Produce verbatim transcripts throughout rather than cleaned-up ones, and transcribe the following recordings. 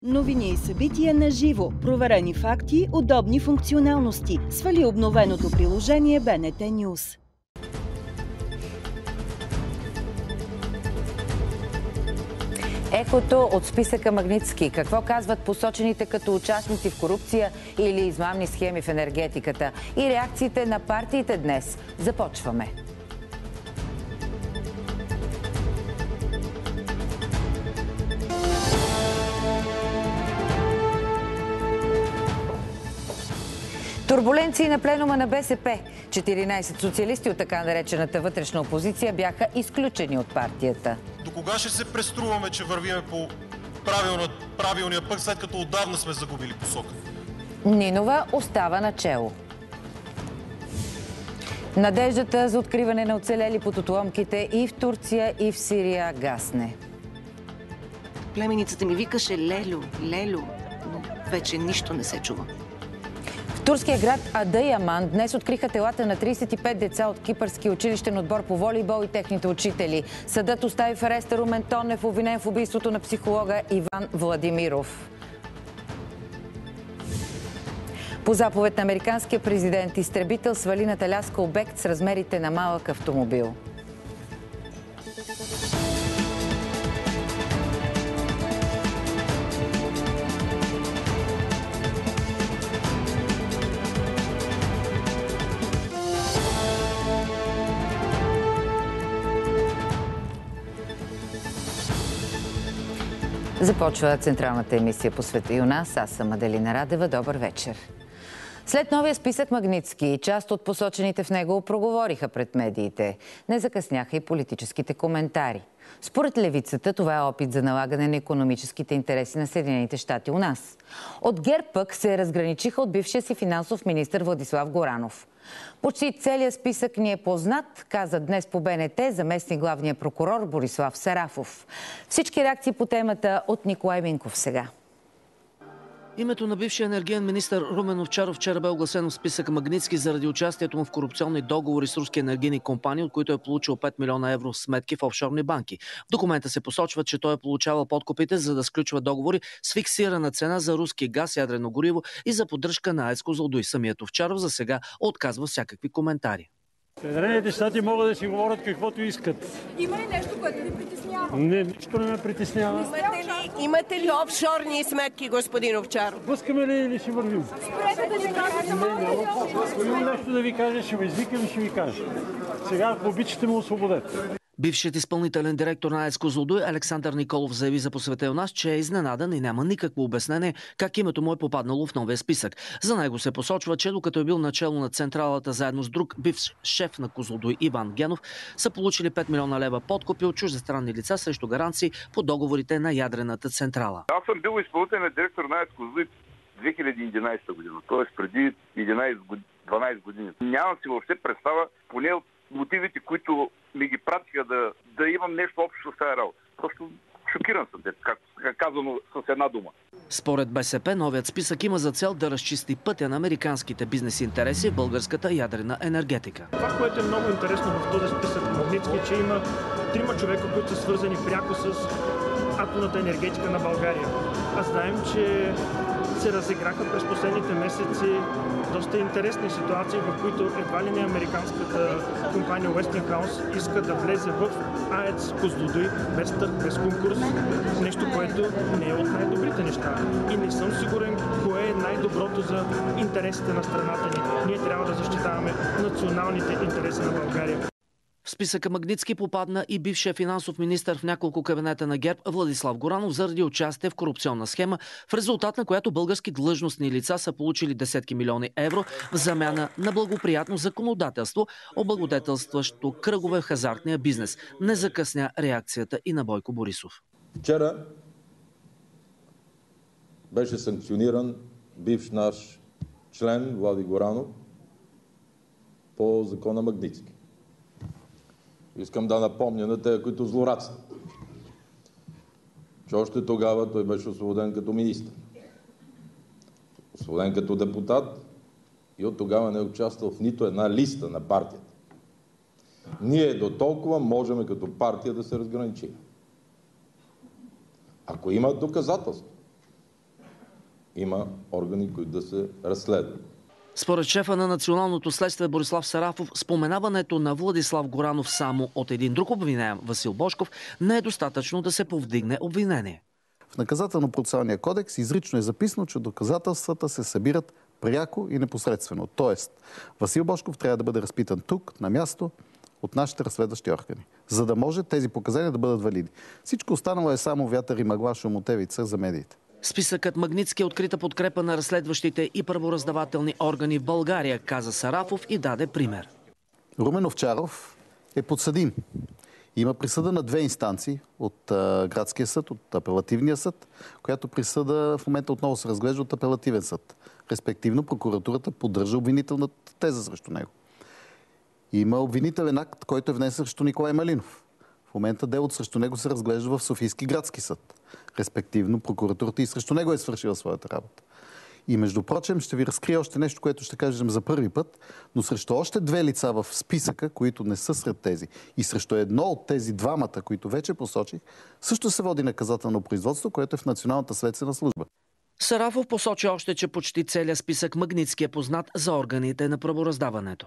Новини и събития на живо, проверени факти, удобни функционалности. Свали обновеното приложение Б Н Т Нюз. Ехото от списъка Магнитски. Какво казват посочените като участници в корупция или измамни схеми в енергетиката? И реакциите на партиите днес. Започваме. Турбуленции на пленума на Б С П. четиринайсет социалисти от така наречената вътрешна опозиция бяха изключени от партията. До кога ще се преструваме, че вървиме по правилна, правилния път, след като отдавна сме загубили посока? Нинова остава начело. Надеждата за откриване на оцелели под отломките и в Турция, и в Сирия гасне. Племеницата ми викаше Лелю, Лелю, но вече нищо не се чува. В турския град Адайаман днес откриха телата на трийсет и пет деца от кипърски училищен отбор по волейбол и техните учители. Съдът остави в ареста Румен Тонев, обвинен в убийството на психолога Иван Владимиров. По заповед на американския президент, изтребител свали на Аляска обект с размерите на малък автомобил. Започва централната емисия по света и у нас. Аз съм Аделина Радева. Добър вечер. След новия списък Магнитски, част от посочените в него проговориха пред медиите. Не закъсняха и политическите коментари. Според левицата, това е опит за налагане на икономическите интереси на Съединените щати у нас. От ГЕРБ пък се разграничиха от бившия си финансов министър Владислав Горанов. Почти целият списък ни е познат, каза днес по Б Н Т заместник главния прокурор Борислав Сарафов. Всички реакции по темата от Николай Минков сега. Името на бившия енергиен министър Румен Овчаров вчера бе огласено в списък Магнитски заради участието му в корупционни договори с руски енергийни компании, от които е получил пет милиона евро в сметки в офшорни банки. В документа се посочва, че той е получавал подкупите, за да сключва договори с фиксирана цена за руски газ, ядрено гориво и за поддръжка на АЕЦ Козлодуй. Самият Овчаров за сега отказва всякакви коментари. Съединените щати могат да си говорят каквото искат. Има ли нещо, което ви притеснява? Не, нищо не ме притеснява. Имате ли, имате ли офшорни сметки, господин Овчаров? Пускаме ли или ще вървим? Спрете да ви кажете, не, няма. Ако имам нещо да ви кажа, ще ме извикам и ще ви кажа. Сега, ако обичате, му освободете. Бившият изпълнителен директор на АЕЦ Козлодуй Александър Николов заяви за По света у нас, че е изненадан и няма никакво обяснение как името му е попаднало в новия списък. За него се посочва, че докато е бил начело на централата заедно с друг бивш шеф на Козлодуй Иван Генов, са получили пет милиона лева подкупи от чуждестранни лица срещу гаранции по договорите на ядрената централа. Аз съм бил изпълнителен директор на АЕЦ Козлодуй две хиляди и единайсета година, т.е. преди единайсет-дванайсет години. Нямам си въобще представа, поне от мотивите, които ми ги пратиха да, да имам нещо общо с тази работа. Просто шокиран съм, как, как казано с една дума. Според Б С П, новият списък има за цел да разчисти пътя на американските бизнес интереси в българската ядрена енергетика. Това, което е много интересно в този списък Магнитски, че има трима човека, които са свързани пряко с атомната енергетика на България. А знаем, че се разиграха през последните месеци доста интересни ситуации, в които едва ли не американската компания Westinghouse иска да влезе в АЕЦ Козлодуй без търг, без конкурс. Нещо, което не е от най-добрите неща. И не съм сигурен кое е най-доброто за интересите на страната ни. Ние трябва да защитаваме националните интереси на България. В списъка Магнитски попадна и бившия финансов министър в няколко кабинета на ГЕРБ Владислав Горанов заради участие в корупционна схема, в резултат на която български длъжностни лица са получили десетки милиони евро в замяна на благоприятно законодателство, облагодетелстващо кръгове в хазартния бизнес. Не закъсня реакцията и на Бойко Борисов. Вчера беше санкциониран бивш наш член Влади Горанов по закона Магнитски. Искам да напомня на тези, които злорадстват, че още тогава той беше освободен като министър, освободен като депутат и от тогава не е участвал в нито една листа на партията. Ние до толкова можем като партия да се разграничим. Ако има доказателство, има органи, които да се разследват. Според шефа на Националното следствие Борислав Сарафов, споменаването на Владислав Горанов само от един друг обвиняем, Васил Божков, не е достатъчно да се повдигне обвинение. В Наказателно-процесуалния кодекс изрично е записано, че доказателствата се събират пряко и непосредствено. Тоест, Васил Божков трябва да бъде разпитан тук, на място, от нашите разследващи органи, за да може тези показания да бъдат валидни. Всичко останало е само вятър и мъгла, шумотевица за медиите. Списъкът Магнитски е открита подкрепа на разследващите и правораздавателни органи в България, каза Сарафов и даде пример. Румен Овчаров е подсъдим. Има присъда на две инстанции от а, градския съд, от апелативния съд, която присъда в момента отново се разглежда от апелативен съд. Респективно прокуратурата поддържа обвинителната теза срещу него. Има обвинителен акт, който е внесен срещу Николай Малинов. В момента делото срещу него се разглежда в Софийски градски съд. Респективно прокуратурата и срещу него е свършила своята работа. И между прочим ще ви разкрия още нещо, което ще кажем за първи път, но срещу още две лица в списъка, които не са сред тези, и срещу едно от тези двамата, които вече посочих, също се води наказателно производство, което е в Националната следствена служба. Сарафов посочи още, че почти целият списък Магнитски е познат за органите на правораздаването.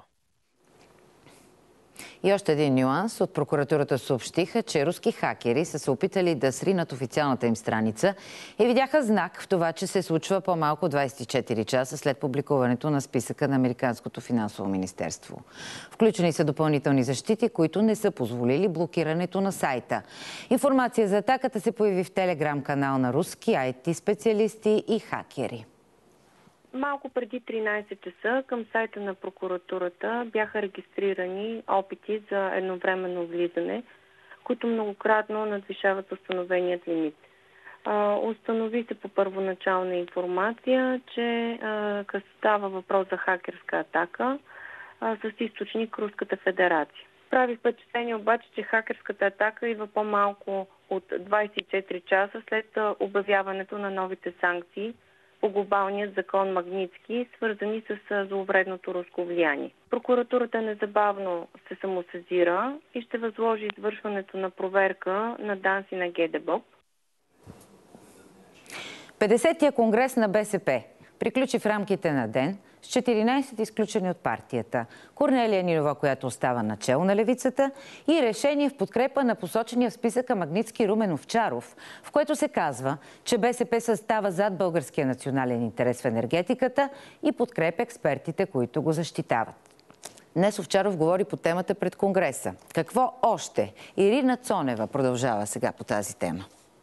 И още един нюанс. От прокуратурата съобщиха, че руски хакери са се опитали да сринат официалната им страница и видяха знак в това, че се случва по-малко двадесет и четири часа след публикуването на списъка на Американското финансово министерство. Включени са допълнителни защити, които не са позволили блокирането на сайта. Информация за атаката се появи в телеграм-канал на руски ай ти специалисти и хакери. Малко преди тринадесет часа към сайта на прокуратурата бяха регистрирани опити за едновременно влизане, които многократно надвишават установеният лимит. Установи се по първоначална информация, че става въпрос за хакерска атака с източник Руската федерация. Прави впечатление обаче, че хакерската атака идва по-малко от двадесет и четири часа след обявяването на новите санкции по глобалният закон Магнитски, свързани с зловредното руско влияние. Прокуратурата незабавно се самосезира и ще възложи извършването на проверка на ДАНС и на ГДБОП. петдесетия конгрес на БСП приключи в рамките на ден с четиринадесет изключени от партията, Корнелия Нинова, която остава начело на левицата, и решение в подкрепа на посочения в списъка Магнитски Румен Овчаров, в което се казва, че БСП състава зад българския национален интерес в енергетиката и подкрепя експертите, които го защитават. Днес Овчаров говори по темата пред Конгреса. Какво още? Ирина Цонева продължава сега по тази тема.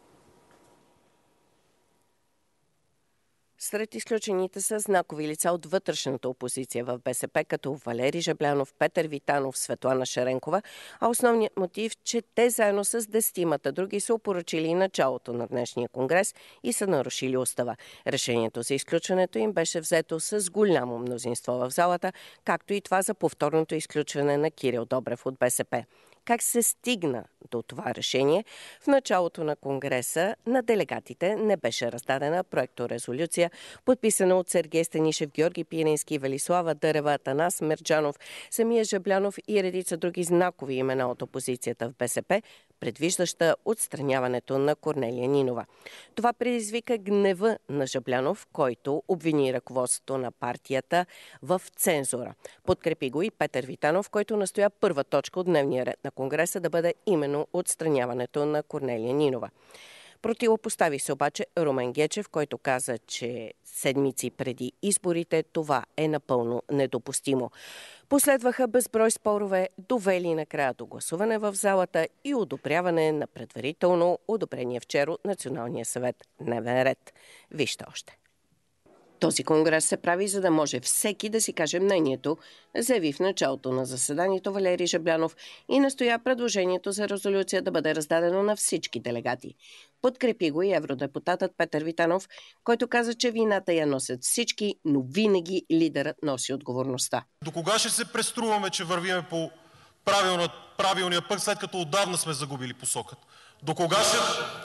Сред изключените са знакови лица от вътрешната опозиция в БСП, като Валери Жаблянов, Петър Витанов, Светлана Шеренкова, а основният мотив, че те заедно с десетимата други са опоръчили началото на днешния конгрес и са нарушили устава. Решението за изключването им беше взето с голямо мнозинство в залата, както и това за повторното изключване на Кирил Добрев от БСП. Как се стигна до това решение? В началото на Конгреса на делегатите не беше раздадена проекторезолюция, подписана от Сергей Станишев, Георги Пирински, Велислава Дърева, Атанас Мерджанов, самия Жаблянов и редица други знакови имена от опозицията в БСП, предвиждаща отстраняването на Корнелия Нинова. Това предизвика гнева на Жаблянов, който обвини ръководството на партията в цензура. Подкрепи го и Петър Витанов, който настоя първа точка от дневния ред на Конгреса да бъде именно отстраняването на Корнелия Нинова. Противопостави се обаче Румен Гечев, който каза, че седмици преди изборите това е напълно недопустимо. Последваха безброй спорове, довели накрая до гласуване в залата и одобряване на предварително одобрение вчера от Националния съвет дневен ред. Вижте още. Този конгрес се прави, за да може всеки да си каже мнението, заяви в началото на заседанието Валери Жаблянов и настоя предложението за резолюция да бъде раздадено на всички делегати. Подкрепи го и евродепутатът Петър Витанов, който каза, че вината я носят всички, но винаги лидерът носи отговорността. До кога ще се преструваме, че вървиме по правилния, правилния път, след като отдавна сме загубили посоката? До кога ще...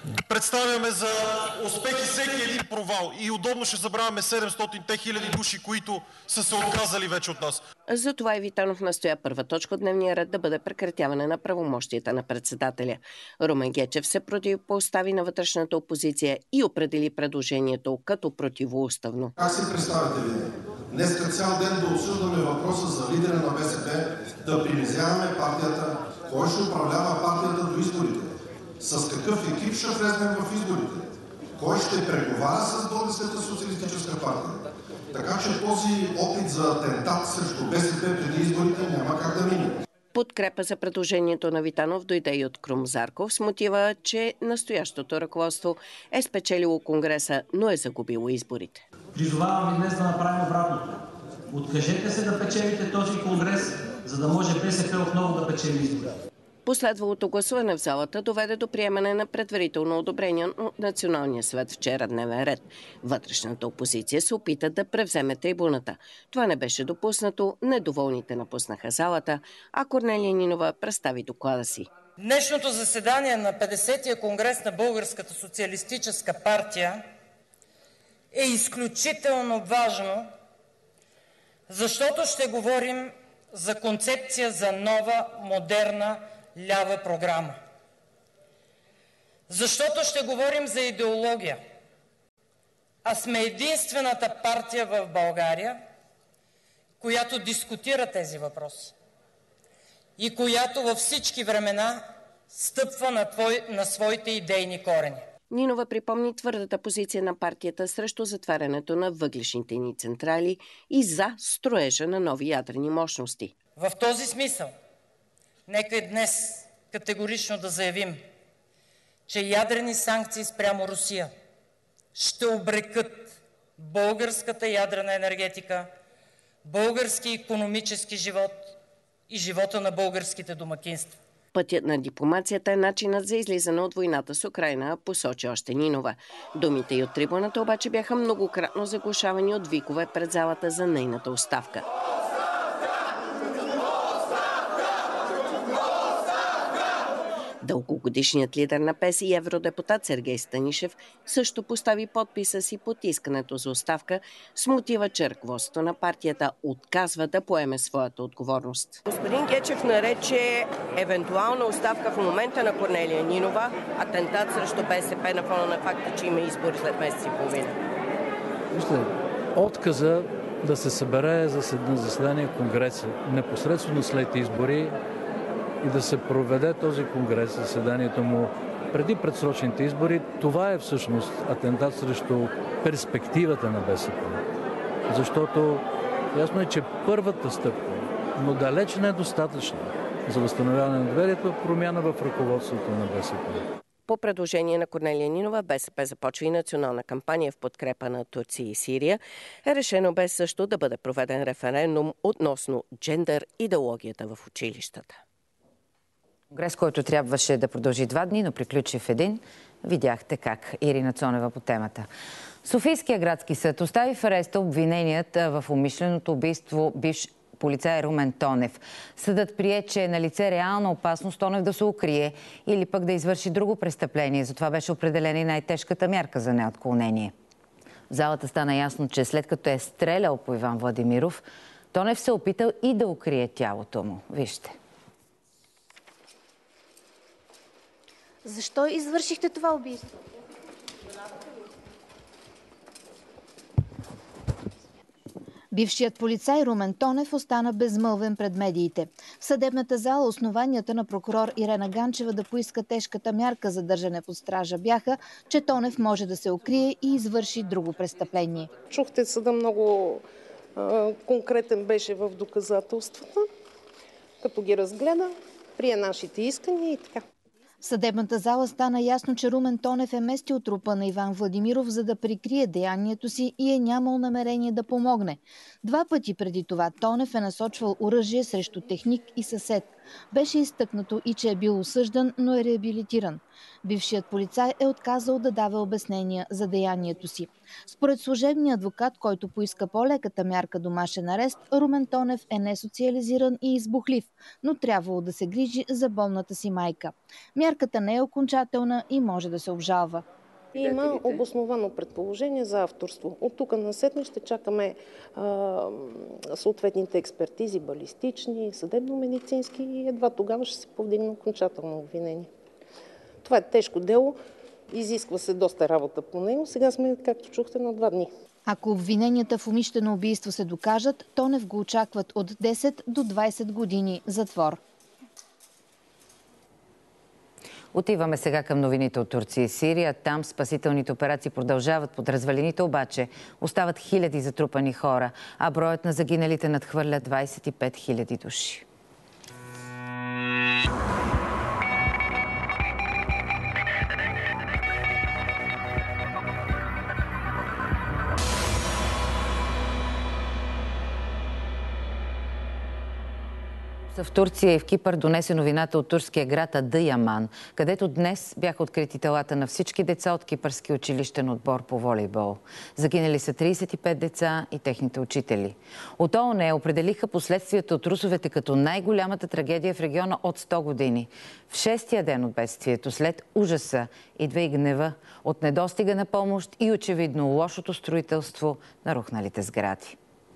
представяме за успехи всеки един провал и удобно ще забравяме седемстотин хиляди души, които са се отказали вече от нас. Затова и Витанов настоя първа точка от дневния ред да бъде прекратяване на правомощията на председателя. Румен Гечев се противопостави на вътрешната опозиция и определи предложението като противоуставно. Как си представяте ви? Днес цял ден да обсъждаме въпроса за лидера на БСП, да принизяваме партията, кой ще управлява партията до изборите, с какъв екип ще влезнем в изборите, кой ще преговаря с Българската социалистическа партия. Така че този опит за атентат срещу БСП преди изборите няма как да мине. Подкрепа за предложението на Витанов дойде и от Крум Зарков с мотива, че настоящото ръководство е спечелило Конгреса, но е загубило изборите. Призовавам ви днес да направим обратното. Откажете се да печелите този конгрес, за да може БСП отново да печели изборите. Последвалото гласуване в залата доведе до приемане на предварително одобрение от Националния съвет вчера дневен ред. Вътрешната опозиция се опита да превземе трибуната. Това не беше допуснато, недоволните напуснаха залата, а Корнелия Нинова представи доклада си. Днешното заседание на петдесетия конгрес на Българската социалистическа партия е изключително важно, защото ще говорим за концепция за нова, модерна, лява програма. Защото ще говорим за идеология, а сме единствената партия в България, която дискутира тези въпроси и която във всички времена стъпва на, твой, на своите идейни корени. Нинова припомни твърдата позиция на партията срещу затварянето на въглищните ни централи и за строежа на нови ядрени мощности. В този смисъл, нека и днес категорично да заявим, че ядрени санкции спрямо Русия ще обрекат българската ядрена енергетика, български икономически живот и живота на българските домакинства. Пътят на дипломацията е начинът за излизане от войната с Украйна, посочи още Нинова. Думите й от трибуната обаче бяха многократно заглушавани от викове пред залата за нейната оставка. Дългогодишният лидер на ПЕС и евродепутат Сергей Станишев също постави подписа си под искането за оставка с мотива, че ръководството на партията отказва да поеме своята отговорност. Господин Гечев нарече евентуална оставка в момента на Корнелия Нинова атентат срещу БСП на фона на факта, че има избори след месец и половина. Вижте, отказа да се събере на заседание Конгреса непосредствено след избори и да се проведе този конгрес, заседанието му преди предсрочните избори, това е всъщност атентат срещу перспективата на БСП. Защото ясно е, че първата стъпка, но далеч не е достатъчна за възстановяване на доверието, е промяна в ръководството на БСП. По предложение на Корнелия Нинова, БСП започва и национална кампания в подкрепа на Турция и Сирия. Е решено бе също да бъде проведен референдум относно джендър идеологията в училищата. Конгрес, който трябваше да продължи два дни, но приключи в един. Видяхте как. Ирина Цонева по темата. Софийския градски съд остави в ареста обвиненият в умишленото убийство бивш полицай Румен Тонев. Съдът прие, че е налице реална опасност Тонев да се укрие или пък да извърши друго престъпление. Затова беше определена и най-тежката мярка за неотклонение. В залата стана ясно, че след като е стрелял по Иван Владимиров, Тонев се опитал и да укрие тялото му. Вижте. Защо извършихте това убийство? Бившият полицай Румен Тонев остана безмълвен пред медиите. В съдебната зала основанията на прокурор Ирена Ганчева да поиска тежката мярка за държане под стража бяха, че Тонев може да се укрие и извърши друго престъпление. Чухте, съда много а, конкретен беше в доказателствата, като ги разгледа, прие нашите искания и така. В съдебната зала стана ясно, че Румен Тонев е местил трупа на Иван Владимиров, за да прикрие деянието си и е нямал намерение да помогне. Два пъти преди това Тонев е насочвал оръжие срещу техник и съсед. Беше изтъкнато и че е бил осъждан, но е реабилитиран. Бившият полицай е отказал да дава обяснения за деянието си. Според служебния адвокат, който поиска по-леката мярка домашен арест, Румен Тонев е несоциализиран и избухлив, но трябвало да се грижи за болната си майка. Мярката не е окончателна и може да се обжалва. Има обосновано предположение за авторство. От тук насетне ще чакаме а, съответните експертизи, балистични, съдебно-медицински и едва тогава ще се повдигне окончателно обвинение. Това е тежко дело, изисква се доста работа по него. Сега сме, както чухте, на два дни. Ако обвиненията в умишлено убийство се докажат, Тонев го очакват от десет до двайсет години затвор. Отиваме сега към новините от Турция и Сирия. Там спасителните операции продължават. Под развалините обаче остават хиляди затрупани хора, а броят на загиналите надхвърля двайсет и пет хиляди души. В Турция и в Кипър донесе новината от турския град Адыяман, където днес бяха открити телата на всички деца от кипърски училищен отбор по волейбол. Загинали са трийсет и пет деца и техните учители. От ООН определиха последствията от трусовете като най-голямата трагедия в региона от сто години. В шестия ден от бедствието, след ужаса, идва и гнева от недостига на помощ и очевидно лошото строителство на рухналите сгради.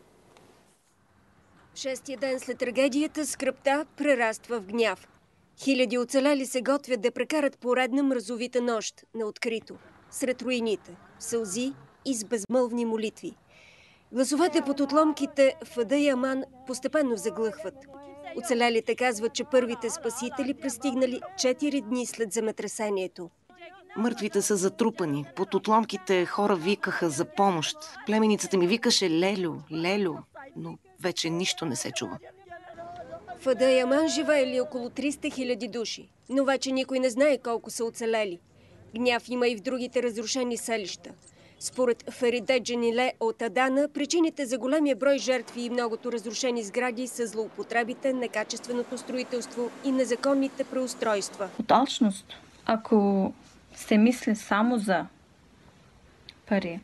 Шестия ден след трагедията скръбта прераства в гняв. Хиляди оцелели се готвят да прекарат поредна мразовита нощ на открито, сред руините, сълзи и с безмълвни молитви. Гласовете под отломките в Адыяман постепенно заглъхват. Оцелелите казват, че първите спасители пристигнали четири дни след земетресението. Мъртвите са затрупани. Под отломките хора викаха за помощ. Племеницата ми викаше Лелю, Лелю, но вече нищо не се чува. В Адыяман живеели около триста хиляди души, но вече никой не знае колко са оцелели. Гняв има и в другите разрушени селища. Според Фериде Джаниле от Адана, причините за големия брой жертви и многото разрушени сгради са злоупотребите, некачественото строителство и незаконните преустройства. От алчност, ако се мисли само за пари,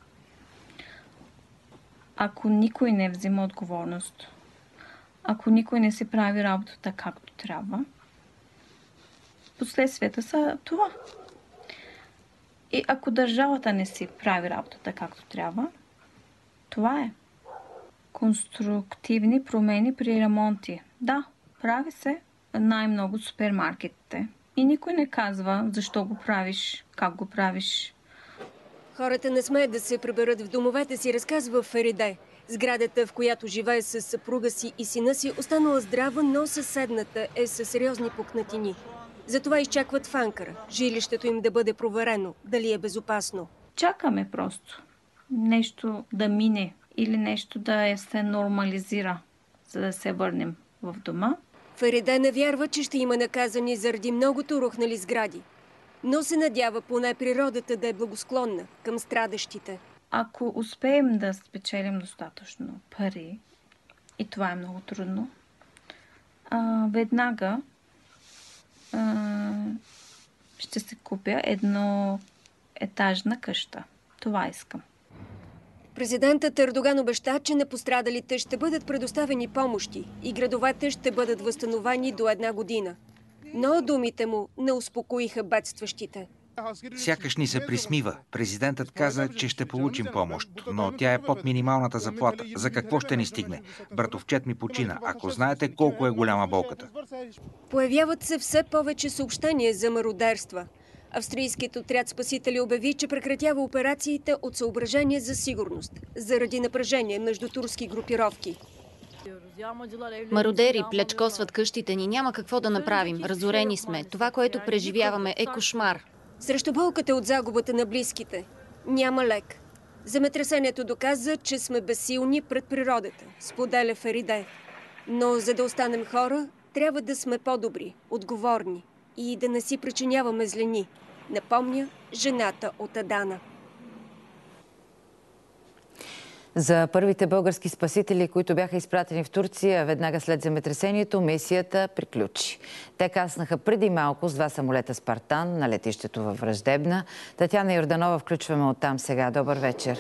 ако никой не взима отговорност, ако никой не си прави работата както трябва, последствията са това. И ако държавата не си прави работата както трябва, това е. Конструктивни промени при ремонти. Да, прави се най-много супермаркетите. И никой не казва защо го правиш, как го правиш. Хората не смеят да се приберат в домовете си, разказва Фериде. Сградата, в която живее с съпруга си и сина си, останала здрава, но съседната е със сериозни пукнатини. Затова изчакват в Анкара жилището им да бъде проверено, дали е безопасно. Чакаме просто нещо да мине или нещо да се нормализира, за да се върнем в дома. Фериде не вярва, че ще има наказани заради многото рухнали сгради, но се надява поне природата да е благосклонна към страдащите. Ако успеем да спечелим достатъчно пари, и това е много трудно, а, веднага а, ще се купя едно етажна къща. Това искам. Президентът Ердоган обеща, че на пострадалите ще бъдат предоставени помощи и градовете ще бъдат възстановени до една година. Но думите му не успокоиха бедстващите. Сякаш ни се присмива. Президентът каза, че ще получим помощ, но тя е под минималната заплата. За какво ще ни стигне? Братовчет ми почина. Ако знаете колко е голяма болката. Появяват се все повече съобщения за мародерства. Австрийският отряд спасители обяви, че прекратява операциите от съображение за сигурност, заради напрежение между турски групировки. Мародери плячкосват къщите ни. Няма какво да направим. Разорени сме. Това, което преживяваме, е кошмар. Срещу болката от загубата на близките няма лек. Земетресението доказа, че сме безсилни пред природата, споделя Фериде. Но за да останем хора, трябва да сме по-добри, отговорни и да не си причиняваме злини, напомня жената от Адана. За първите български спасители, които бяха изпратени в Турция веднага след земетресението, мисията приключи. Те кацнаха преди малко с два самолета Спартан на летището във Враждебна. Татяна Йорданова, включваме оттам сега. Добър вечер.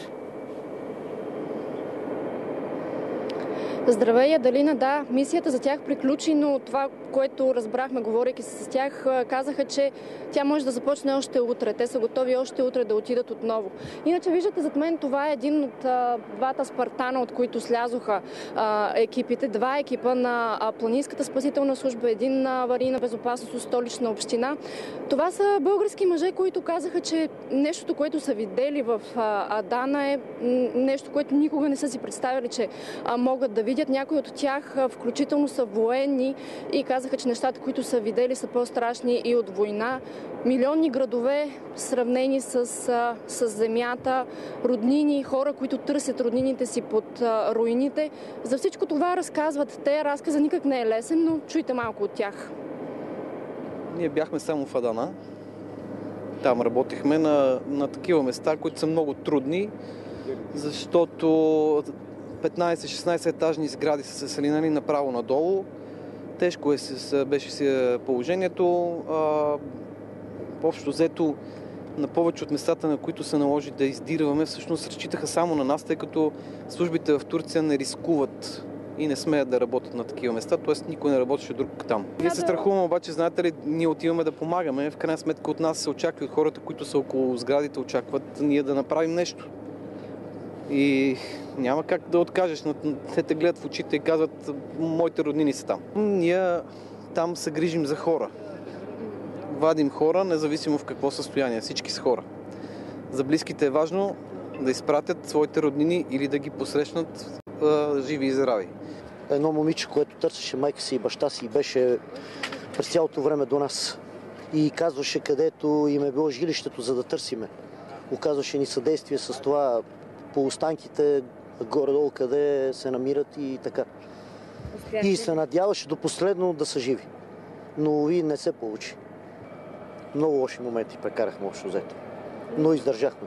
Здравей, Адалина. Да, мисията за тях приключи, но това, което разбрахме, говорейки с тях, казаха, че тя може да започне още утре. Те са готови още утре да отидат отново. Иначе виждате зад мен, това е един от а, двата Спартана, от които слязоха а, екипите. Два екипа на а, Планинската спасителна служба, един на аварийна безопасност от Столична община. Това са български мъже, които казаха, че нещото, което са видели в а, Адана е нещо, което никога не са си представили, че а, могат да видят. Някои от тях включително са военни и казаха, че нещата, които са видели, са по-страшни и от война. Милионни градове, сравнени с, с земята, роднини, хора, които търсят роднините си под а, руините. За всичко това разказват те. Разказа никак не е лесен, но чуйте малко от тях. Ние бяхме само в Адана. Там работихме на, на такива места, които са много трудни, защото петнайсет-шестнайсет етажни сгради са се салинали направо надолу. Тежко е, беше си положението. А, общо взето на повече от местата, на които се наложи да издирваме, всъщност разчитаха само на нас, тъй като службите в Турция не рискуват и не смеят да работят на такива места, т.е. никой не работеше друг там. Ние се страхуваме, обаче, знаете ли, ние отиваме да помагаме. В крайна сметка от нас се очаква, от хората, които са около сградите, очакват ние да направим нещо. И няма как да откажеш. Те те гледат в очите и казват, моите роднини са там. Ние там се грижим за хора. Вадим хора, независимо в какво състояние. Всички са хора. За близките е важно да изпратят своите роднини или да ги посрещнат а, живи и здрави. Едно момиче, което търсеше майка си и баща си, беше през цялото време до нас. И казваше където им е било жилището, за да търсиме. Оказваше ни съдействие с това по останките, горе-долу къде се намират и така. И се надяваше до последно да са живи. Но и не се получи. Много лоши моменти прекарахме общо взето. Но издържахме.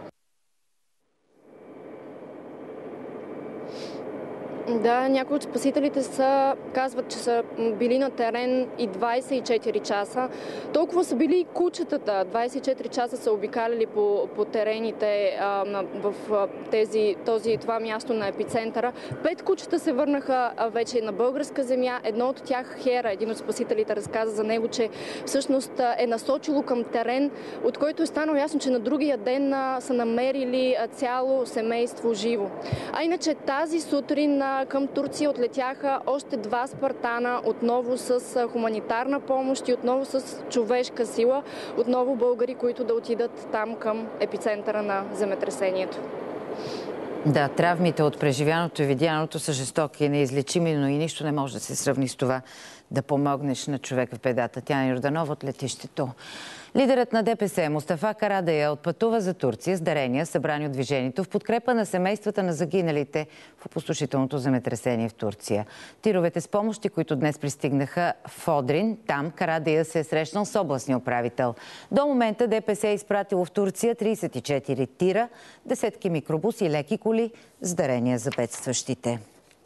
Да, някои от спасителите са, казват, че са били на терен и двайсет и четири часа. Толкова са били и кучетата. двайсет и четири часа са обикаляли по, по терените а, на, в тези, този, това място на епицентъра. Пет кучета се върнаха а, вече на българска земя. Едно от тях, Хера, един от спасителите, разказа за него, че всъщност е насочило към терен, от който е станало ясно, че на другия ден а, са намерили а, цяло семейство живо. А иначе тази сутрин а, към Турция отлетяха още два Спартана, отново с хуманитарна помощ и отново с човешка сила. Отново българи, които да отидат там към епицентъра на земетресението. Да, травмите от преживяното и видяното са жестоки и неизлечими, но и нищо не може да се сравни с това да помогнеш на човек в бедата. Татяна Йорданова от летището. Лидерът на ДПС Мустафа Карадайъ отпътува за Турция с дарения, събрани от движението в подкрепа на семействата на загиналите в опустошителното земетресение в Турция. Тировете с помощи, които днес пристигнаха в Одрин, там Карадайъ се е срещнал с областния управител. До момента ДПС е изпратило в Турция трийсет и четири тира, десетки микробуси и леки коли с дарения за бедстващите.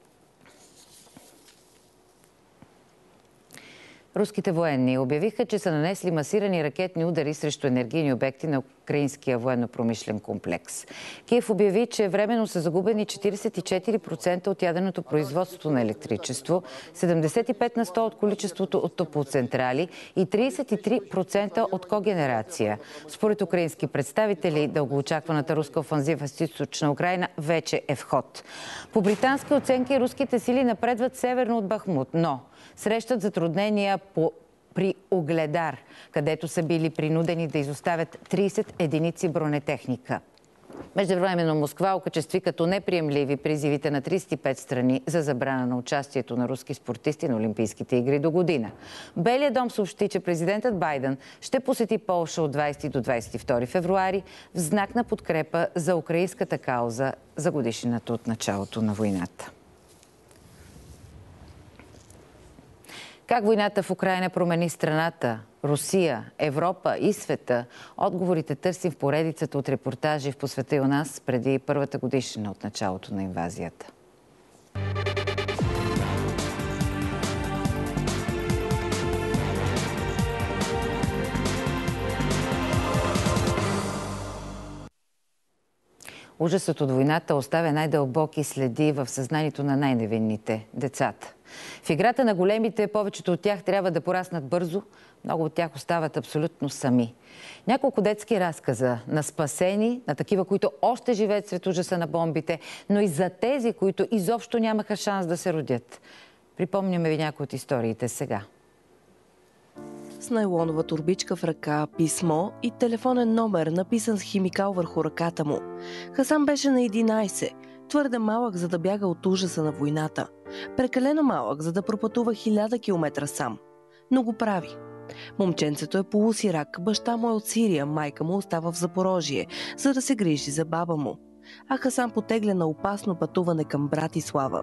Руските военни обявиха, че са нанесли масирани ракетни удари срещу енергийни обекти на украинския военно-промишлен комплекс. Киев обяви, че временно са загубени четирийсет и четири процента от ядреното производство на електричество, седемдесет и пет на сто от количеството от топлоцентрали и трийсет и три процента от когенерация. Според украински представители, дългоочакваната руска офанзива с източна Украйна вече е в ход. По британски оценки, руските сили напредват северно от Бахмут, но срещат затруднения по, при Угледар, където са били принудени да изоставят трийсет единици бронетехника. Междувременно Москва окачестви като неприемливи призивите на трийсет и пет страни за забрана на участието на руски спортисти на Олимпийските игри до година. Белият дом съобщи, че президентът Байден ще посети Полша от двайсети до двайсет и втори февруари в знак на подкрепа за украинската кауза за годишнината от началото на войната. Как войната в Украйна промени страната, Русия, Европа и света? Отговорите търсим в поредицата от репортажи в По света и у нас преди първата годишнина от началото на инвазията. Ужасът от войната оставя най-дълбоки следи в съзнанието на най-невинните – децата. В играта на големите повечето от тях трябва да пораснат бързо, много от тях остават абсолютно сами. Няколко детски разказа на спасени, на такива, които още живеят сред ужаса на бомбите, но и за тези, които изобщо нямаха шанс да се родят. Припомняме ви някои от историите сега. С найлонова турбичка в ръка, писмо и телефонен номер, написан с химикал върху ръката му. Хасан беше на единайсет, твърде малък, за да бяга от ужаса на войната. Прекалено малък, за да пропътува хиляда километра сам. Но го прави. Момченцето е полусирак, баща му е от Сирия, майка му остава в Запорожие, за да се грижи за баба му. А Хасан потегля на опасно пътуване към Братислава.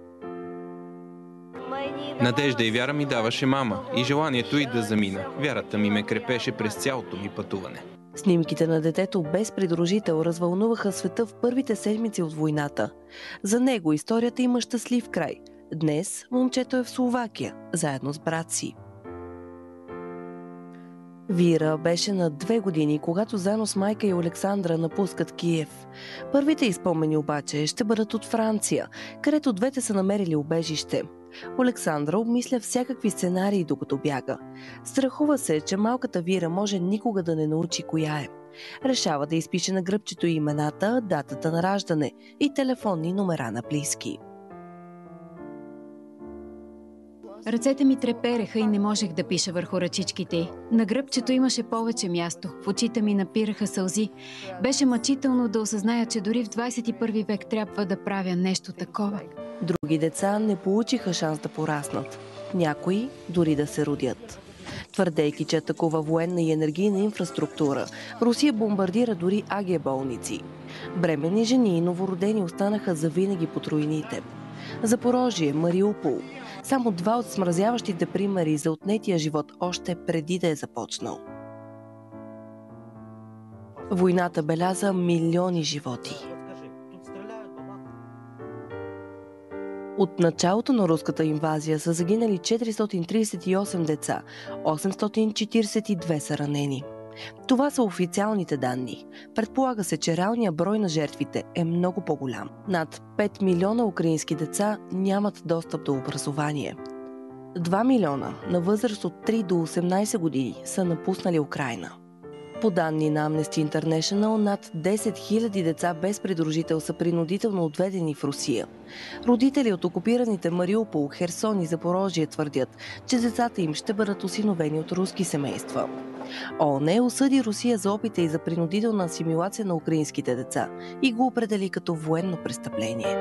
Надежда и вяра ми даваше мама и желанието й да замина. Вярата ми ме крепеше през цялото ми пътуване. Снимките на детето без придружител развълнуваха света в първите седмици от войната. За него историята има щастлив край. Днес момчето е в Словакия, заедно с брат си. Вира беше на две години, когато заедно с майка и Александра напускат Киев. Първите изпомени обаче ще бъдат от Франция, където двете са намерили убежище. Александра обмисля всякакви сценарии, докато бяга. Страхува се, че малката Вира може никога да не научи коя е. Решава да изпише на гръбчето имената, датата на раждане и телефонни номера на близки. Ръцете ми трепереха и не можех да пиша върху ръчичките. На гръбчето имаше повече място. В очите ми напираха сълзи. Беше мъчително да осъзная, че дори в двадесет и първи век трябва да правя нещо такова. Други деца не получиха шанс да пораснат. Някои дори да се родят. Твърдейки, че атакува военна и енергийна инфраструктура, Русия бомбардира дори АГ болници. Бременни жени и новородени останаха завинаги под руините. Запорожие, Мариупол. Само два от смразяващите примери за отнетия живот още преди да е започнал. Войната беляза милиони животи. От началото на руската инвазия са загинали четиристотин тридесет и осем деца, осемстотин четиридесет и две са ранени. Това са официалните данни. Предполага се, че реалният брой на жертвите е много по-голям. Над пет милиона украински деца нямат достъп до образование. два милиона на възраст от три до осемнайсет години са напуснали Украйна. По данни на Amnesty International, над десет хиляди деца без придружител са принудително отведени в Русия. Родители от окупираните Мариупол, Херсон и Запорожие твърдят, че децата им ще бъдат осиновени от руски семейства. ООН осъди Русия за опита и за принудителна асимилация на украинските деца и го определи като военно престъпление.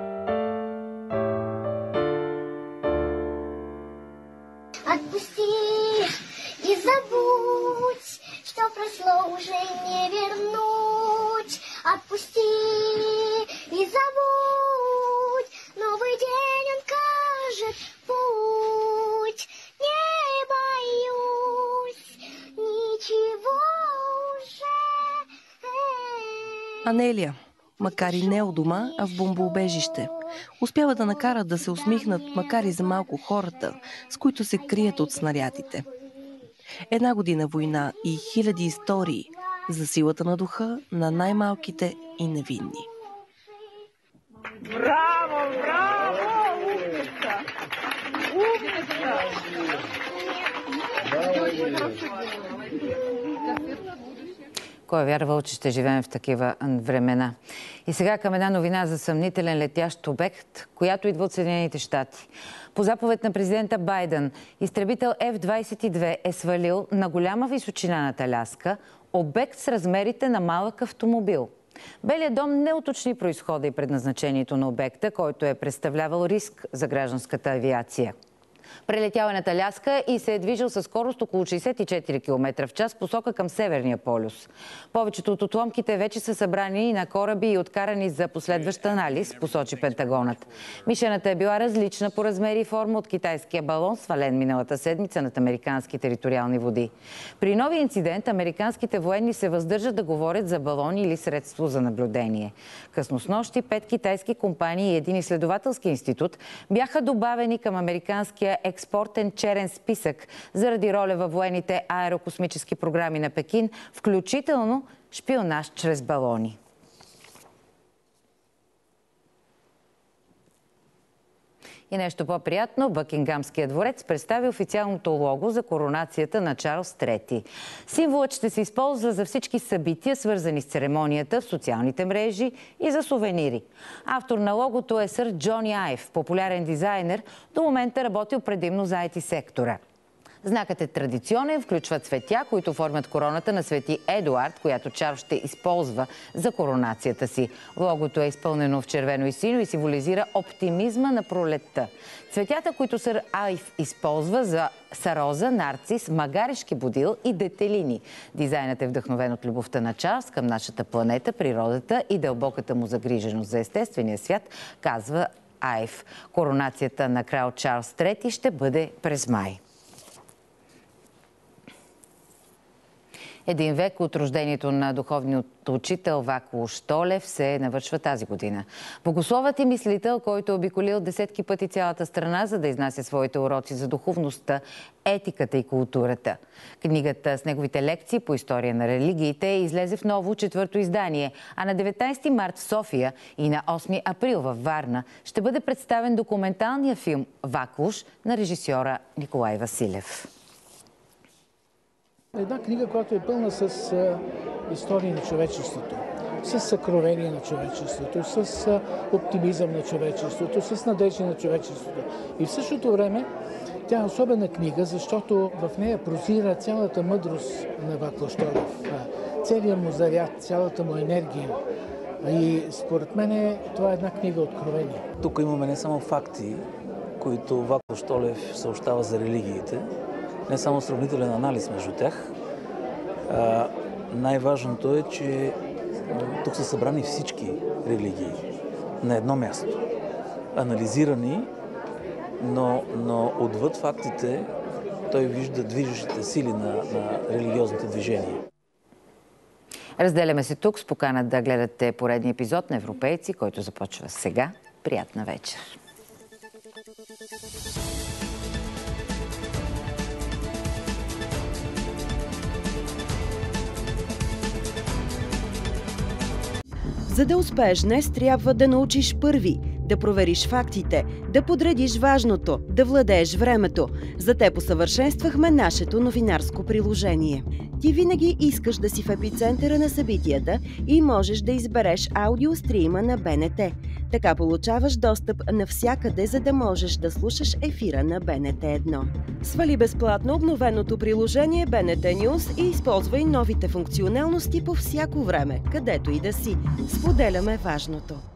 Отпусти и забудь, что прошло уже не вернуть. Отпусти и забудь, новый день он кажет путь. Не боюсь ничего уже. Анелия, макар и не у дома, а в бомбоубежище, успява да накара да се усмихнат, макар и за малко, хората, с които се крият от снарядите. Една година война и хиляди истории за силата на духа на най-малките и невинни. Браво, браво! Умница! Умница! Кой е вярвал, че ще живеем в такива времена? И сега към една новина за съмнителен летящ обект, която идва от Съединените щати. По заповед на президента Байден, изтребител Еф двадесет и две е свалил на голяма височина над Аляска обект с размерите на малък автомобил. Белият дом не уточни произхода и предназначението на обекта, който е представлявал риск за гражданската авиация. Прелетял е над Аляска и се е движил със скорост около шейсет и четири километра в час посока към Северния полюс. Повечето от отломките вече са събрани на кораби и откарани за последващ анализ, посочи Пентагонът. Мишената е била различна по размери и форма от китайския балон, свален миналата седмица над американски териториални води. При нови инцидент американските военни се въздържат да говорят за балон или средство за наблюдение. Късно снощи пет китайски компании и един изследователски институт бяха добавени към американския експортен черен списък заради роля във военните аерокосмически програми на Пекин, включително шпионаж чрез балони. И нещо по-приятно, Бъкингамският дворец представи официалното лого за коронацията на Чарлз трети. Символът ще се използва за всички събития, свързани с церемонията, в социалните мрежи и за сувенири. Автор на логото е сър Джони Айв, популярен дизайнер, до момента работил предимно за ай ти сектора. Знакът е традиционен, включва цветя, които формят короната на свети Едуард, която Чарлз ще използва за коронацията си. Логото е изпълнено в червено и синьо и символизира оптимизма на пролетта. Цветята, които сър Айв използва, за са роза, нарцис, магарешки бодил и детелини. Дизайнът е вдъхновен от любовта на Чарлз към нашата планета, природата и дълбоката му загриженост за естествения свят, казва Айв. Коронацията на крал Чарлз трети ще бъде през май. Един век от рождението на духовният учител Вакло Щолев се навършва тази година. Богословът и мислител, който е обиколил десетки пъти цялата страна, за да изнася своите уроци за духовността, етиката и културата. Книгата с неговите лекции по история на религиите излезе в ново четвърто издание, а на деветнайсети март в София и на осми април във Варна ще бъде представен документалния филм «Ваклуш» на режисьора Николай Василев. Една книга, която е пълна с а, истории на човечеството, с съкровение на човечеството, с а, оптимизъм на човечеството, с надежда на човечеството. И в същото време тя е особена книга, защото в нея прозира цялата мъдрост на Вакло Щолев, целият му заряд, цялата му енергия. И според мен това е една книга откровение. Тук имаме не само факти, които Вакло Щолев съобщава за религиите, не само сравнителен анализ между тях. Най-важното е, че тук са събрани всички религии на едно място. Анализирани, но, но отвъд фактите той вижда движещите сили на, на религиозните движения. Разделяме се тук с покана да гледате поредния епизод на Европейци, който започва сега. Приятна вечер! За да успееш днес, трябва да научиш първи, да провериш фактите, да подредиш важното, да владееш времето. За те усъвършенствахме нашето новинарско приложение. Ти винаги искаш да си в епицентъра на събитията и можеш да избереш аудиострима на Б Н Т. Така получаваш достъп навсякъде, за да можеш да слушаш ефира на Б Н Т едно. Свали безплатно обновеното приложение Б Н Т News и използвай новите функционалности по всяко време, където и да си. Споделяме важното.